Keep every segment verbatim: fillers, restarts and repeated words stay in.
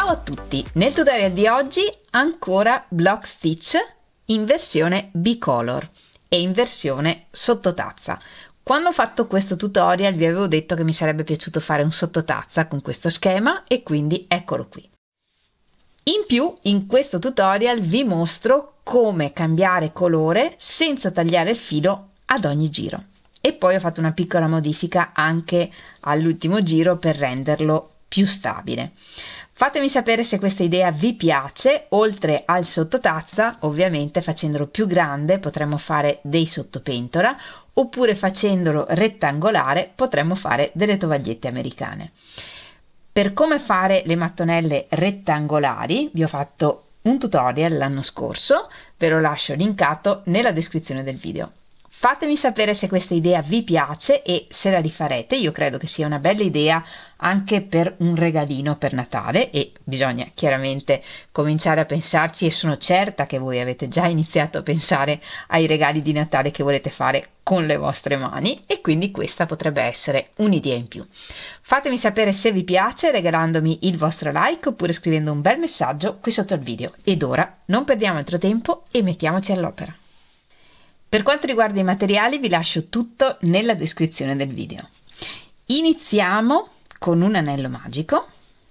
Ciao a tutti! Nel tutorial di oggi ancora block stitch in versione bicolor e in versione sottotazza. Quando ho fatto questo tutorial vi avevo detto che mi sarebbe piaciuto fare un sottotazza con questo schema e quindi eccolo qui. In più, in questo tutorial vi mostro come cambiare colore senza tagliare il filo ad ogni giro. E poi ho fatto una piccola modifica anche all'ultimo giro per renderlo più stabile. Fatemi sapere se questa idea vi piace. Oltre al sottotazza, ovviamente facendolo più grande potremmo fare dei sottopentola, oppure facendolo rettangolare potremmo fare delle tovagliette americane. Per come fare le mattonelle rettangolari vi ho fatto un tutorial l'anno scorso, ve lo lascio linkato nella descrizione del video. Fatemi sapere se questa idea vi piace e se la rifarete. Io credo che sia una bella idea anche per un regalino per Natale e bisogna chiaramente cominciare a pensarci, e sono certa che voi avete già iniziato a pensare ai regali di Natale che volete fare con le vostre mani, e quindi questa potrebbe essere un'idea in più. Fatemi sapere se vi piace regalandomi il vostro like oppure scrivendo un bel messaggio qui sotto al video. Ed ora non perdiamo altro tempo e mettiamoci all'opera. Per quanto riguarda i materiali vi lascio tutto nella descrizione del video. Iniziamo con un anello magico.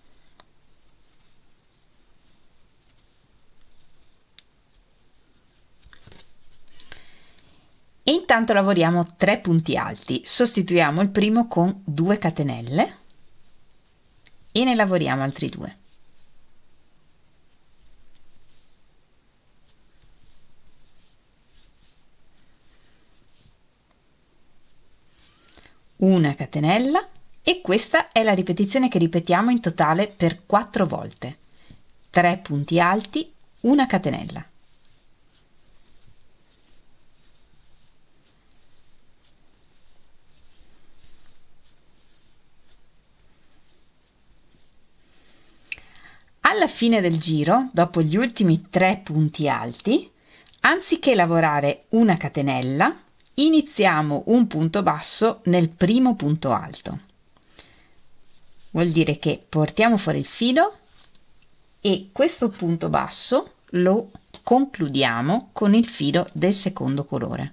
E intanto lavoriamo tre punti alti. Sostituiamo il primo con due catenelle e ne lavoriamo altri due. Una catenella, e questa è la ripetizione che ripetiamo in totale per quattro volte. tre punti alti, una catenella. Alla fine del giro, dopo gli ultimi tre punti alti, anziché lavorare una catenella, iniziamo un punto basso nel primo punto alto. Vuol dire che portiamo fuori il filo e questo punto basso lo concludiamo con il filo del secondo colore.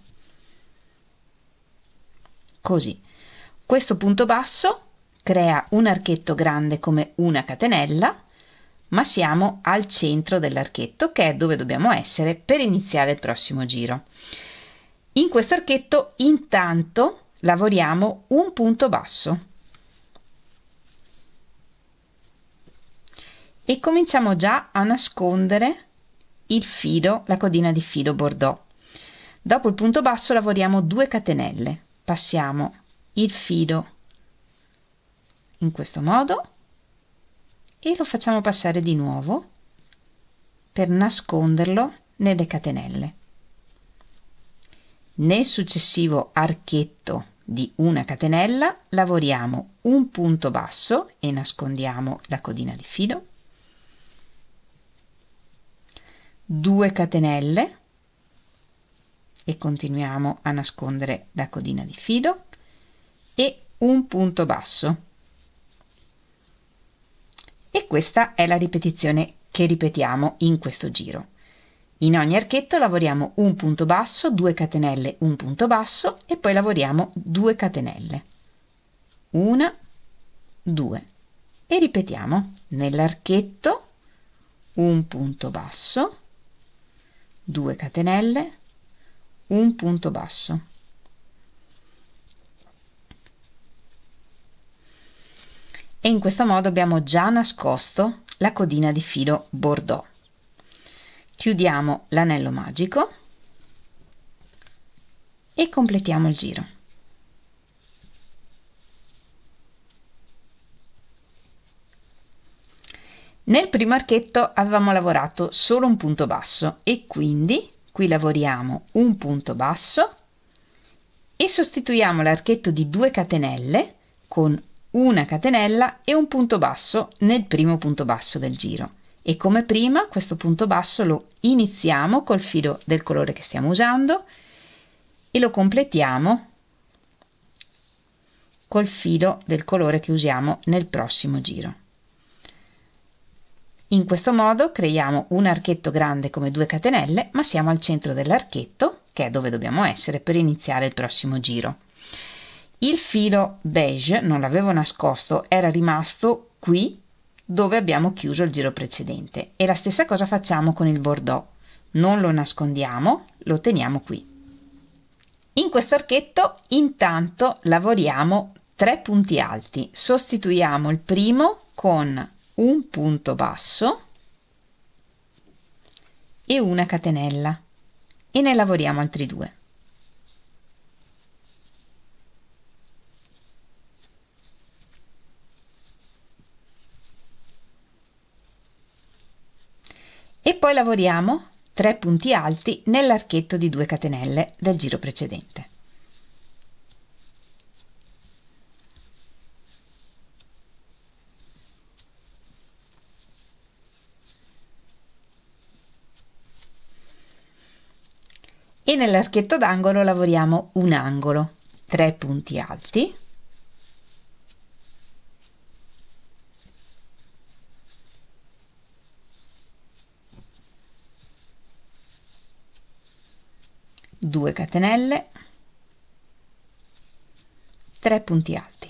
Così. Questo punto basso crea un archetto grande come una catenella, ma siamo al centro dell'archetto, che è dove dobbiamo essere per iniziare il prossimo giro. In questo archetto intanto lavoriamo un punto basso e cominciamo già a nascondere il filo, la codina di filo bordeaux. Dopo il punto basso lavoriamo due catenelle, passiamo il filo in questo modo e lo facciamo passare di nuovo per nasconderlo nelle catenelle. Nel successivo archetto di una catenella lavoriamo un punto basso e nascondiamo la codina di filo, due catenelle e continuiamo a nascondere la codina di filo e un punto basso. E questa è la ripetizione che ripetiamo in questo giro. In ogni archetto lavoriamo un punto basso, due catenelle, un punto basso e poi lavoriamo due catenelle. Una, due. E ripetiamo nell'archetto un punto basso, due catenelle, un punto basso. E in questo modo abbiamo già nascosto la codina di filo bordeaux. Chiudiamo l'anello magico e completiamo il giro. Nel primo archetto avevamo lavorato solo un punto basso e quindi qui lavoriamo un punto basso e sostituiamo l'archetto di due catenelle con una catenella e un punto basso nel primo punto basso del giro. E come prima questo punto basso lo iniziamo col filo del colore che stiamo usando e lo completiamo col filo del colore che usiamo nel prossimo giro. In questo modo creiamo un archetto grande come due catenelle, ma siamo al centro dell'archetto, che è dove dobbiamo essere per iniziare il prossimo giro. Il filo beige non l'avevo nascosto, era rimasto qui dove abbiamo chiuso il giro precedente, e la stessa cosa facciamo con il bordeaux. Non lo nascondiamo, lo teniamo qui. In questo archetto intanto lavoriamo tre punti alti. Sostituiamo il primo con un punto basso e una catenella e ne lavoriamo altri due. E poi lavoriamo tre punti alti nell'archetto di due catenelle del giro precedente. E nell'archetto d'angolo lavoriamo un angolo, tre punti alti, due catenelle, tre punti alti.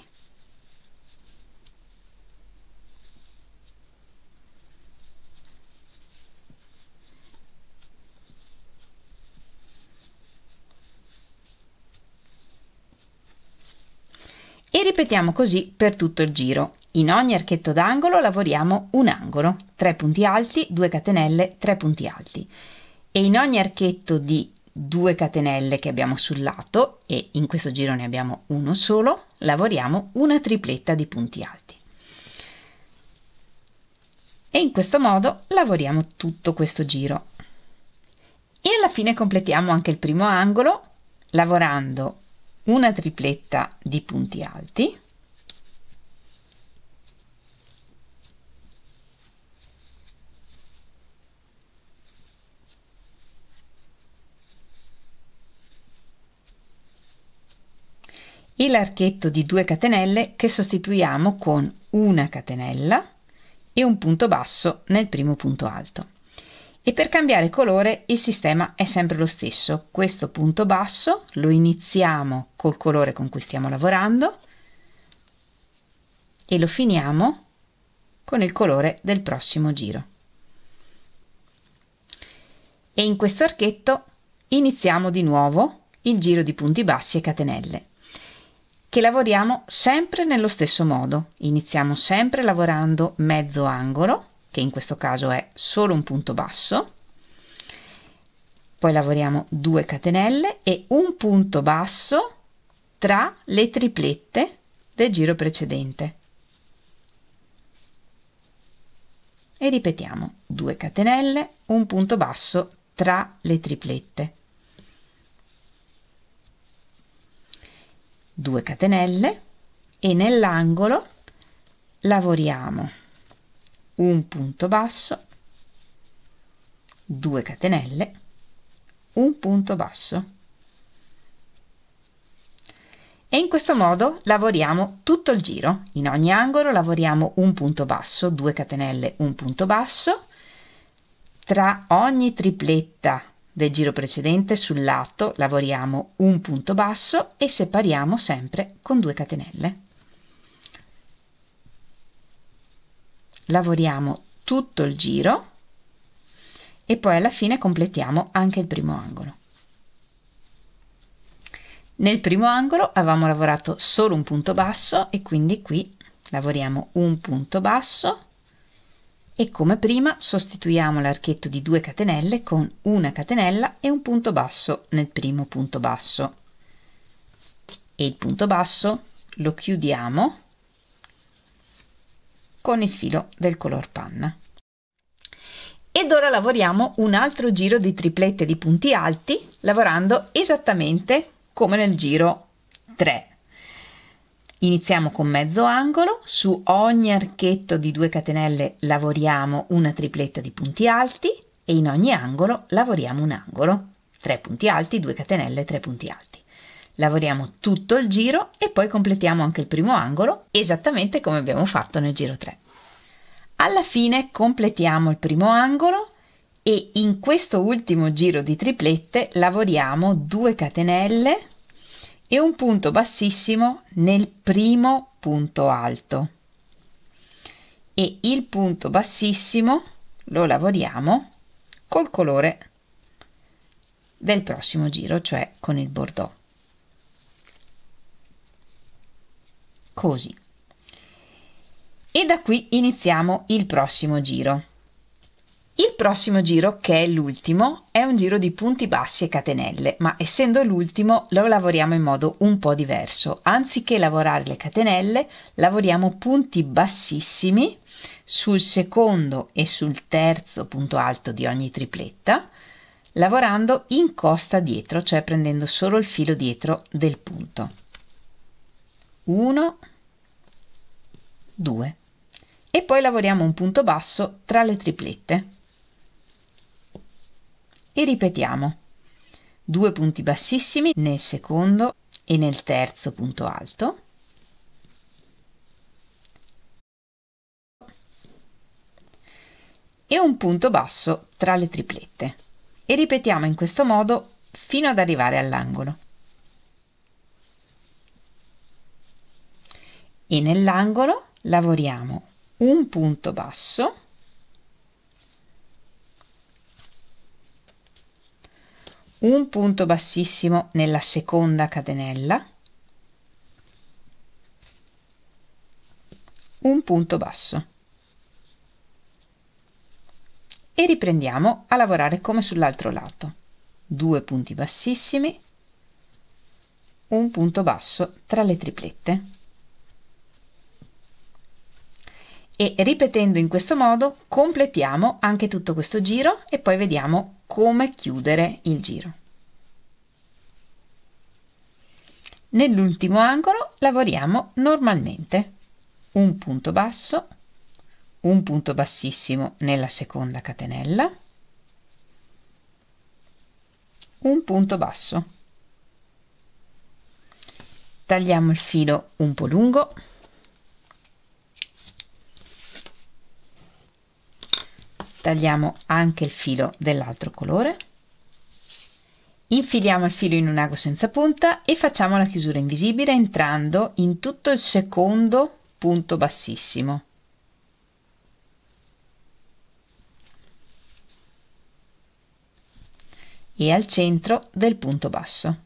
E ripetiamo così per tutto il giro. In ogni archetto d'angolo lavoriamo un angolo, tre punti alti, due catenelle, tre punti alti. E in ogni archetto di due catenelle che abbiamo sul lato, e in questo giro ne abbiamo uno solo, lavoriamo una tripletta di punti alti. E in questo modo lavoriamo tutto questo giro. E alla fine completiamo anche il primo angolo lavorando una tripletta di punti alti, e l'archetto di due catenelle che sostituiamo con una catenella e un punto basso nel primo punto alto. E per cambiare colore il sistema è sempre lo stesso. Questo punto basso lo iniziamo col colore con cui stiamo lavorando e lo finiamo con il colore del prossimo giro. E in questo archetto iniziamo di nuovo il giro di punti bassi e catenelle, che lavoriamo sempre nello stesso modo. Iniziamo sempre lavorando mezzo angolo, che in questo caso è solo un punto basso, poi lavoriamo due catenelle e un punto basso tra le triplette del giro precedente. E ripetiamo due catenelle, un punto basso tra le triplette, due catenelle e nell'angolo lavoriamo un punto basso, due catenelle, un punto basso. E in questo modo lavoriamo tutto il giro. In ogni angolo lavoriamo un punto basso, due catenelle, un punto basso. Tra ogni tripletta del giro precedente sul lato lavoriamo un punto basso e separiamo sempre con due catenelle. Lavoriamo tutto il giro e poi alla fine completiamo anche il primo angolo. Nel primo angolo avevamo lavorato solo un punto basso e quindi qui lavoriamo un punto basso e come prima sostituiamo l'archetto di due catenelle con una catenella e un punto basso nel primo punto basso, e il punto basso lo chiudiamo con il filo del color panna. Ed ora lavoriamo un altro giro di triplette di punti alti, lavorando esattamente come nel giro tre. Iniziamo con mezzo angolo, su ogni archetto di due catenelle lavoriamo una tripletta di punti alti e in ogni angolo lavoriamo un angolo, tre punti alti, due catenelle, tre punti alti. Lavoriamo tutto il giro e poi completiamo anche il primo angolo, esattamente come abbiamo fatto nel giro tre. Alla fine completiamo il primo angolo e in questo ultimo giro di triplette lavoriamo due catenelle e un punto bassissimo nel primo punto alto, e il punto bassissimo lo lavoriamo col colore del prossimo giro, cioè con il bordeaux, così. E da qui iniziamo il prossimo giro. Il prossimo giro, che è l'ultimo, è un giro di punti bassi e catenelle, ma essendo l'ultimo lo lavoriamo in modo un po' diverso. Anziché lavorare le catenelle, lavoriamo punti bassissimi sul secondo e sul terzo punto alto di ogni tripletta, lavorando in costa dietro, cioè prendendo solo il filo dietro del punto. uno, due. E poi lavoriamo un punto basso tra le triplette. E ripetiamo due punti bassissimi nel secondo e nel terzo punto alto, e un punto basso tra le triplette, e ripetiamo in questo modo fino ad arrivare all'angolo. E nell'angolo lavoriamo un punto basso, un punto bassissimo nella seconda catenella, un punto basso, e riprendiamo a lavorare come sull'altro lato. Due punti bassissimi, un punto basso tra le triplette, e ripetendo in questo modo completiamo anche tutto questo giro e poi vediamo come chiudere il giro. Nell'ultimo angolo lavoriamo normalmente un punto basso, un punto bassissimo nella seconda catenella, un punto basso, tagliamo il filo un po' lungo, tagliamo anche il filo dell'altro colore, infiliamo il filo in un ago senza punta e facciamo la chiusura invisibile entrando in tutto il secondo punto bassissimo. E al centro del punto basso.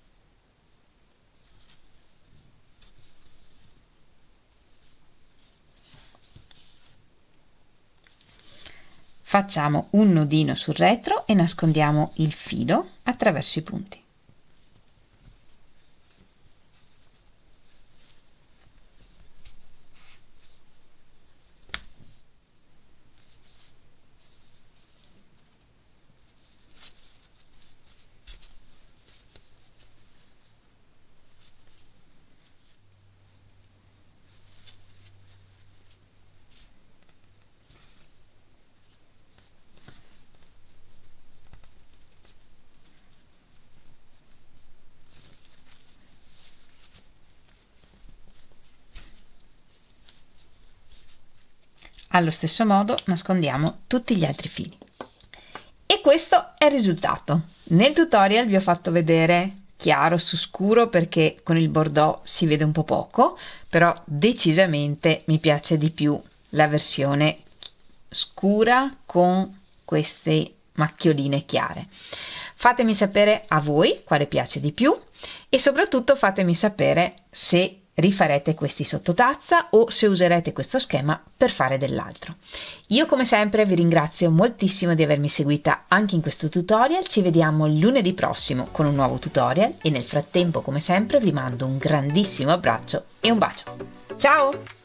Facciamo un nodino sul retro e nascondiamo il filo attraverso i punti. Allo stesso modo nascondiamo tutti gli altri fili. E questo è il risultato. Nel tutorial vi ho fatto vedere chiaro su scuro perché con il bordeaux si vede un po' poco, però decisamente mi piace di più la versione scura con queste macchioline chiare. Fatemi sapere a voi quale piace di più e soprattutto fatemi sapere se rifarete questi sottotazza o se userete questo schema per fare dell'altro. Io come sempre vi ringrazio moltissimo di avermi seguita anche in questo tutorial, ci vediamo lunedì prossimo con un nuovo tutorial e nel frattempo come sempre vi mando un grandissimo abbraccio e un bacio. Ciao!